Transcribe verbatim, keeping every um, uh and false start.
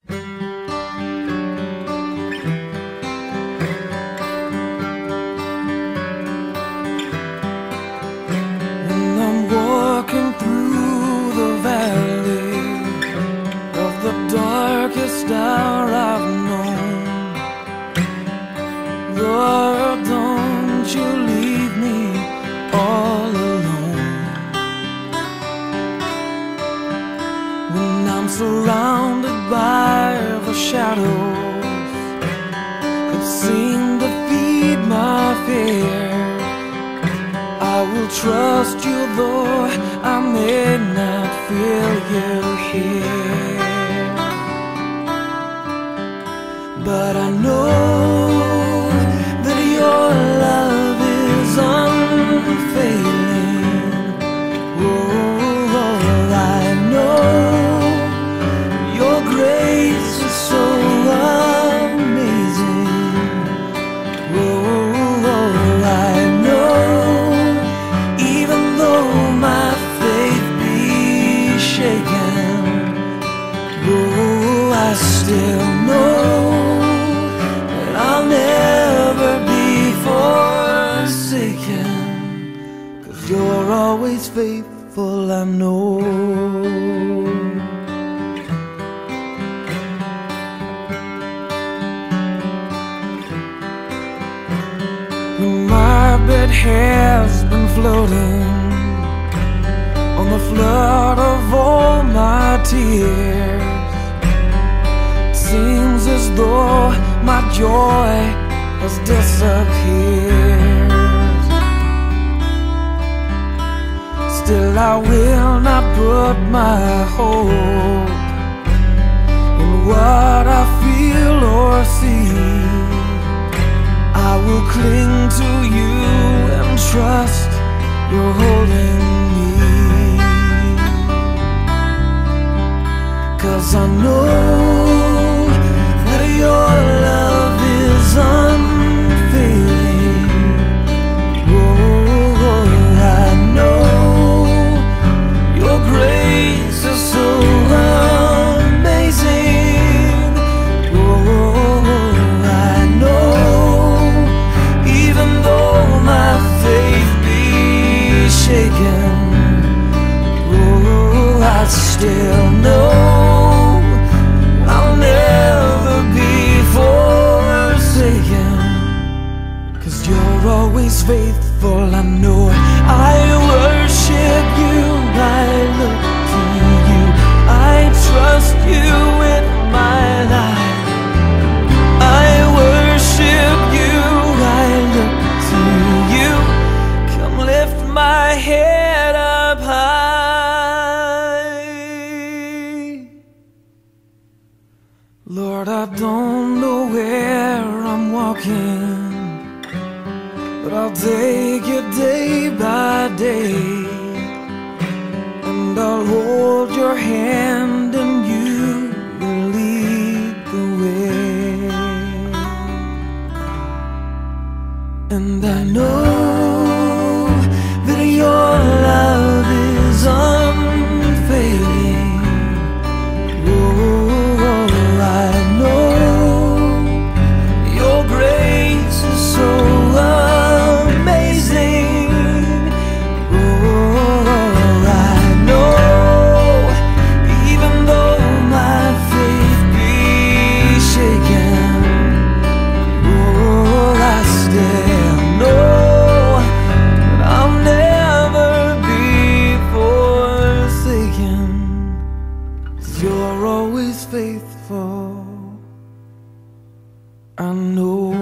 When I'm walking through the valley of the darkest hour I've known, Lord, don't you leave me all alone. When I'm surrounded by the shadows that seem to feed my fear, I will trust you though I may not feel you here. But I know that your love is unfailing. Oh, I know your grace is so amazing. Oh, I know even though my faith be shaken, oh, I still know that I'll never be forsaken, 'cause you're always faithful, I know. When my bed has been floating on the flood of all my tears, it seems as though my joy has disappeared. Still I will not put my hope in what I feel or see. I will cling to you and trust you're holding me, 'cause I know that your love is unfailing. Oh, I know your grace is so amazing. Oh, I know even though my faith be shaken, oh, I still know I'll never be forsaken, 'cause you're always faithful, I know. I worship you, I look to you, I trust you with my life. I worship you, I look to you, come lift my head up high. Lord, I don't know where I'm walking, but I'll take you day by day, and I'll hold your hand and you will lead the way. And I know that your love is unfailing. Oh, I know your grace is so amazing. Oh, I know even though my faith be shaken, oh, I still know that I'll never be forsaken, 'cause you're always faithful, I know.